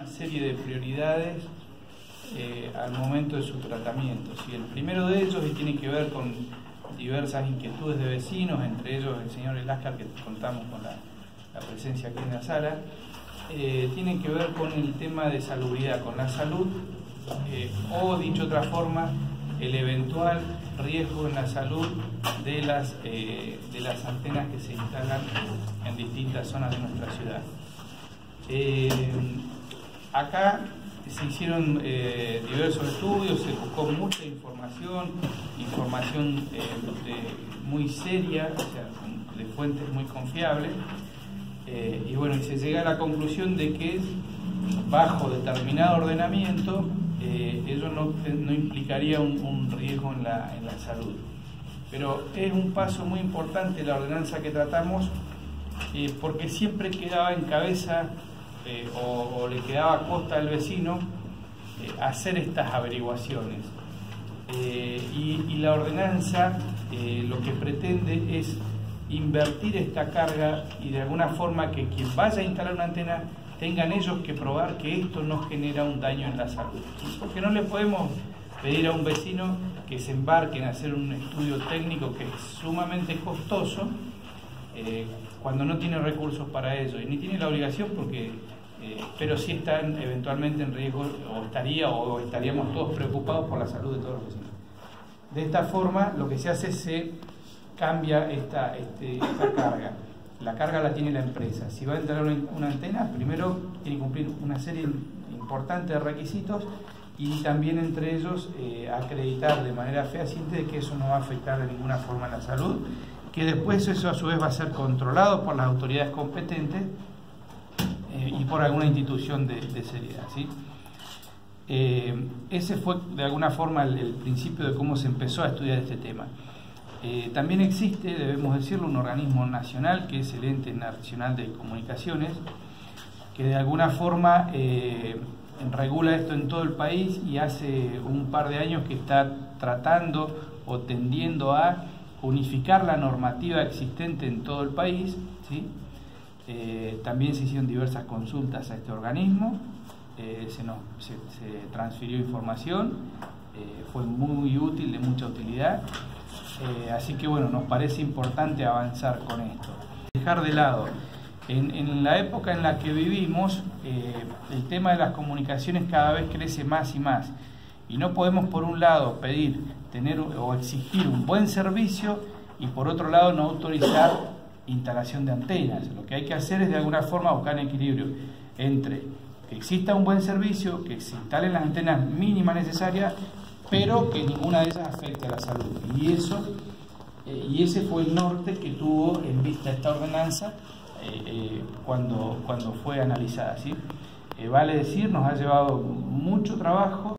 una serie de prioridades al momento de su tratamiento. El primero de ellos, y tiene que ver con diversas inquietudes de vecinos, entre ellos el señor Eláscar, que contamos con la presencia aquí en la sala, tiene que ver con el tema de salubridad, con la salud, o dicho de otra forma, el eventual riesgo en la salud de las antenas que se instalan en distintas zonas de nuestra ciudad. Acá se hicieron diversos estudios, se buscó mucha información muy seria, o sea, de fuentes muy confiables, y bueno, y se llega a la conclusión de que bajo determinado ordenamiento ello no implicaría un riesgo en la salud. Pero es un paso muy importante la ordenanza que tratamos, porque siempre quedaba en cabeza o le quedaba a costa al vecino hacer estas averiguaciones. Y la ordenanza lo que pretende es invertir esta carga y de alguna forma que quien vaya a instalar una antena tengan ellos que probar que esto no genera un daño en la salud. Porque no le podemos pedir a un vecino que se embarque en hacer un estudio técnico que es sumamente costoso cuando no tiene recursos para ello, y ni tiene la obligación porque pero sí están eventualmente en riesgo, o estaríamos todos preocupados por la salud de todos los vecinos. De esta forma lo que se hace es se cambia esta carga. La carga la tiene la empresa. Si va a entrar una antena, primero tiene que cumplir una serie importante de requisitos y también entre ellos acreditar de manera fehaciente de que eso no va a afectar de ninguna forma la salud, que después eso a su vez va a ser controlado por las autoridades competentes y por alguna institución de seriedad, ¿sí? Ese fue de alguna forma el principio de cómo se empezó a estudiar este tema. También existe, debemos decirlo, un organismo nacional que es el Ente Nacional de Comunicaciones, que de alguna forma regula esto en todo el país, y hace un par de años que está tratando o tendiendo a unificar la normativa existente en todo el país, ¿sí? También se hicieron diversas consultas a este organismo, se transfirió información, fue muy útil, de mucha utilidad. Así que bueno, nos parece importante avanzar con esto. Dejar de lado, en la época en la que vivimos, el tema de las comunicaciones cada vez crece más y más. Y no podemos por un lado pedir, tener o exigir un buen servicio y por otro lado no autorizar instalación de antenas. Lo que hay que hacer es de alguna forma buscar un equilibrio entre que exista un buen servicio, que se instalen las antenas mínimas necesarias, pero que ninguna de ellas afecte a la salud. Y ese fue el norte que tuvo en vista esta ordenanza cuando fue analizada, ¿sí? Vale decir, nos ha llevado mucho trabajo.